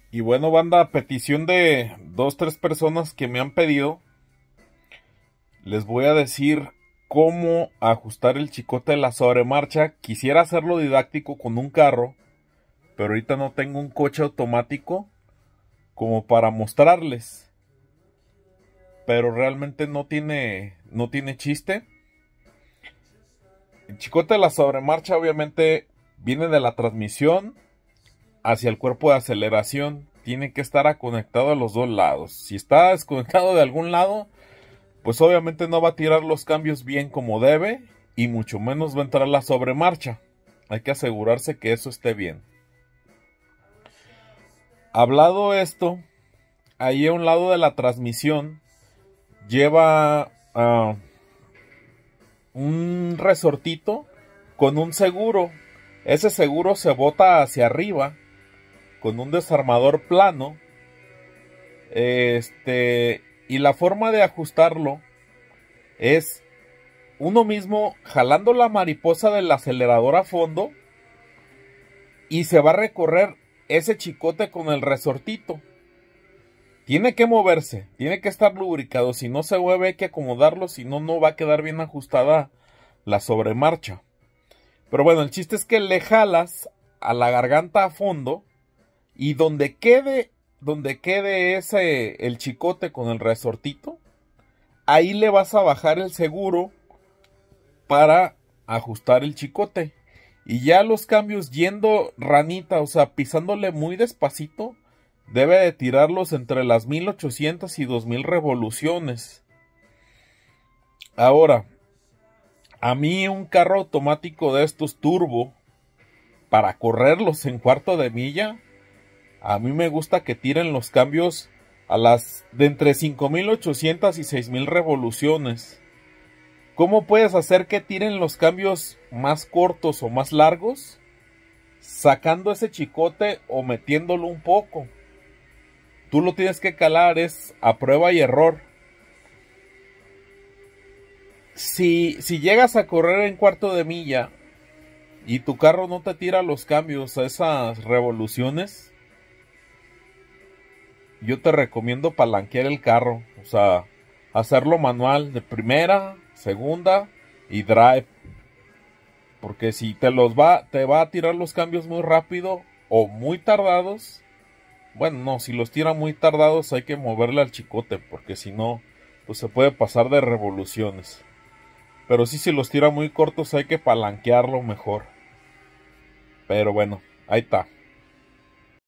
Y bueno, banda, a petición de dos, tres personas que me han pedido, les voy a decir cómo ajustar el chicote de la sobremarcha. Quisiera hacerlo didáctico con un carro, pero ahorita no tengo un coche automático como para mostrarles. Pero realmente no tiene chiste. El chicote de la sobremarcha obviamente viene de la transmisión hacia el cuerpo de aceleración. Tiene que estar conectado a los dos lados. Si está desconectado de algún lado, pues obviamente no va a tirar los cambios bien como debe y mucho menos va a entrar la sobremarcha. Hay que asegurarse que eso esté bien. Hablado esto, ahí a un lado de la transmisión lleva un resortito con un seguro. Ese seguro se bota hacia arriba con un desarmador plano. Y la forma de ajustarlo es uno mismo jalando la mariposa del acelerador a fondo y se va a recorrer ese chicote con el resortito. Tiene que moverse, tiene que estar lubricado. Si no se mueve hay que acomodarlo, si no, no va a quedar bien ajustada la sobremarcha. Pero bueno, el chiste es que le jalas a la garganta a fondo y donde quede el chicote con el resortito, ahí le vas a bajar el seguro para ajustar el chicote. Y ya los cambios yendo ranita, o sea, pisándole muy despacito, debe de tirarlos entre las 1800 y 2000 revoluciones. Ahora, a mí un carro automático de estos turbo, para correrlos en cuarto de milla, a mí me gusta que tiren los cambios a las de entre 5800 y 6000 revoluciones. ¿Cómo puedes hacer que tiren los cambios más cortos o más largos? Sacando ese chicote o metiéndolo un poco. Tú lo tienes que calar, es a prueba y error. Si llegas a correr en cuarto de milla y tu carro no te tira los cambios a esas revoluciones, yo te recomiendo palanquear el carro. O sea, hacerlo manual de primera, segunda y drive. Porque si te va a tirar los cambios muy rápido o muy tardados. Bueno, no, si los tira muy tardados hay que moverle al chicote, porque si no, pues se puede pasar de revoluciones. Pero sí, si los tira muy cortos hay que palanquearlo mejor. Pero bueno, ahí está.